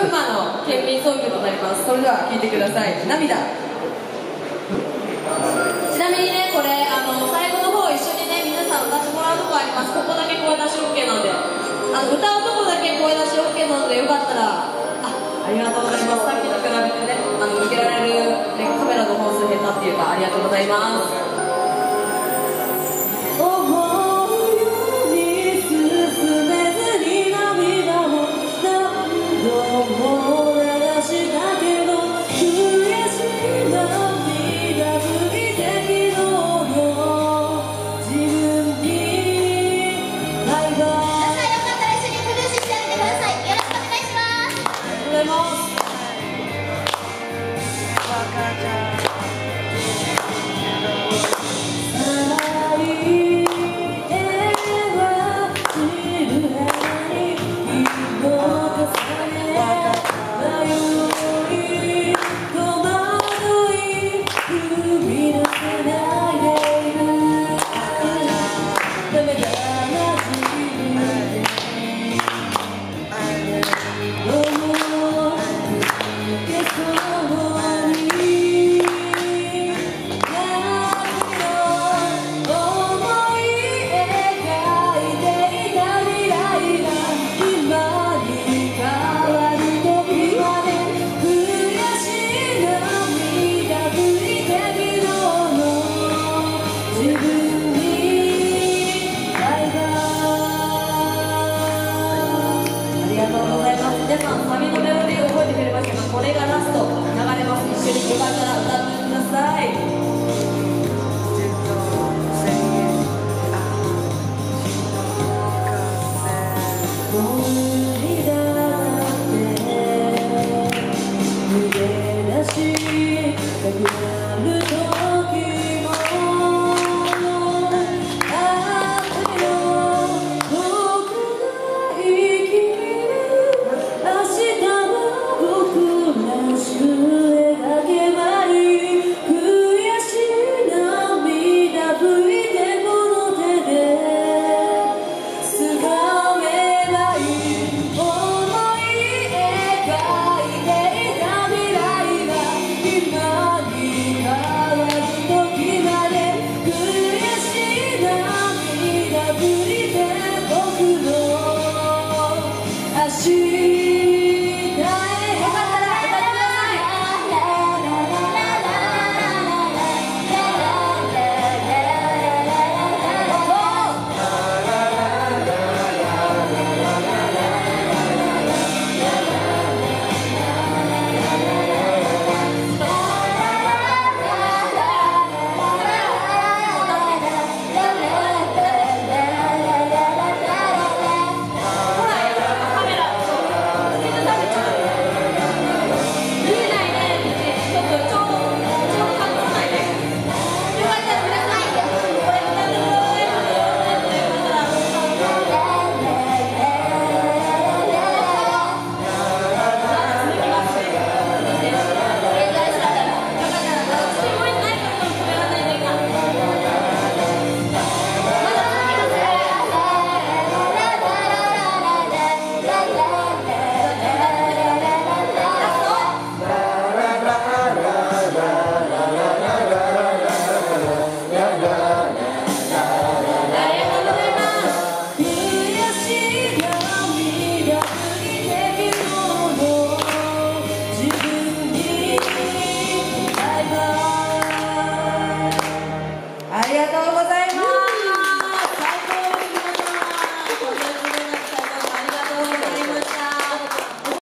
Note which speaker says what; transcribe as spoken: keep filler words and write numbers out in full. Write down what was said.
Speaker 1: 群馬の県民ソングとなります。それでは聴いてください。涙。ちなみにね、これあの最後の方一緒にね皆さん歌ってもらうとこあります。ここだけ声出し OK なので、あの歌うとこだけ声出し OK なので、よかったら。ありがとうございます。さっきと比べてね、あの向けられる、ね、カメラの本数減ったっていうか、ありがとうございます。思うように進めずに涙を何度も流したけど、悔しい涙拭いて昨日の自分にバイバイ。皆さんよかったら一緒にプルーシしてあげてください。よろしくお願いします。ありがとうございます。